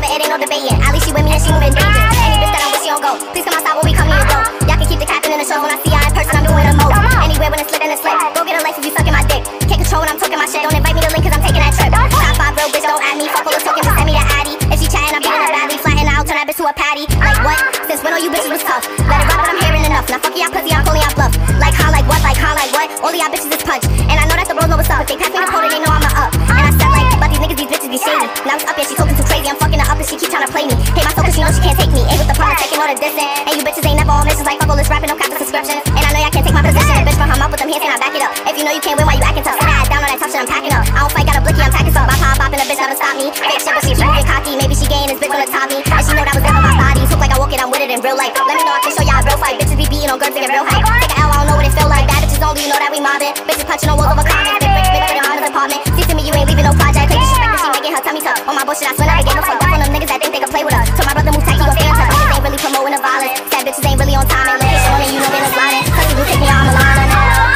it, it ain't no debating. At least she with me and she moving dangerous. Any bitch that I'm with, she don't go. Please come outside when we come to your door. Y'all can keep the captain in the show. When I see y'all in person, I'm doing the most. Anywhere when it's slid and it's slip. Go get a life if you sucking my dick. Can't control when I'm talking my shit. Don't invite me to link cause I'm taking that trip. Top 5 real bitch, don't add me. Fuck all the talking, just send me the addy. If she chatting, I'm beating her badly. Flatten out, turn that bitch to a patty. Like what? Since when all you bitches was tough? Let it rock, but I'm hearing enough. Now fuck y'all pussy, I'm calling y'all bluff. Like how, like what, like how, like what? All of y'all bitches is punch. And I know that the bros know what's up. If they pass me the quota, they know I'm a up. And I said like, but these niggas, these bitches be shady. Now it's up, yeah, she talking too crazy. I'm fucking her up and she keep trying to play me. Hate my soul cause she know she can't take me. Ain't with the product, taking all the distance. And you bitches ain't never on missions like fuck all this rapping, no cap the subscription. And I know y'all can't take my position. A bitch from her mouth with them hands, can I back it up? If you know you can't win, why you acting tough? Sit her ass down on that tough shit, I'm packing up. I don't fight, got a blicky, I'm packing up. My pop bopping, a bitch never stop me. Fake shit, but she moving cocky. Maybe she gained this bitch on the top me. And she know that was there for my body. Look like I walk it, I'm with it in real life. Let me know I can show y'all a real fight. Bitches be beating on girls, thinking real hype. Take a L, I don't know what it feel like. Bad bitches only, you know that we mobbing. Bitches punching on walls over comments. Big rich bitch in your mama's apartment. See to me, you ain't leaving no project. Take disrespect and she making her tummy tuck. On my bullshit, I swear never gave a fuck. That's on them niggas that think they can play with us. So my brother move tight, he gon' stand up. Niggas ain't really promoting the violence. Sad bitches ain't really on time and location on it, you know they look sliding. Cause you take me out, I'm a line.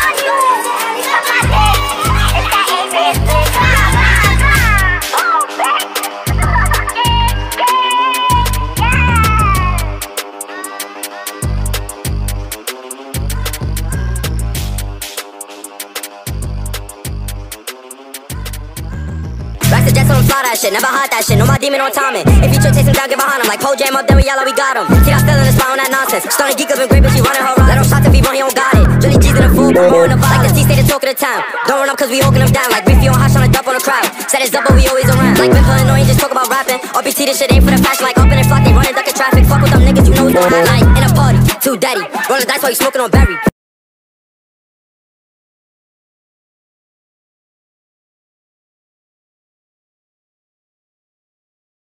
Rack the jets on fly that shit, never hide that shit, no my demon on timing. If you try chase him down, get behind him. Like pole jam up, then we yell out, we got him. See that still in the spot on that nonsense. Starting geek up and great, but she running her ride. Let him shot to be run, he don't got it. Jolly G's in the full, more in the vibe. Like the T stay the talk of the town. Don't run up cause we hawking them down. Like Beefy on hot, trying to dump on the crowd. Said it's up, but we always around. Like been putting on, just talk about rapping. RPT, this shit ain't for the fashion. Like up in the flock, they running, ducking traffic. Fuck with them niggas, you know what's going on. Like in a party, too daddy. Rolling dice while you smoking on berry.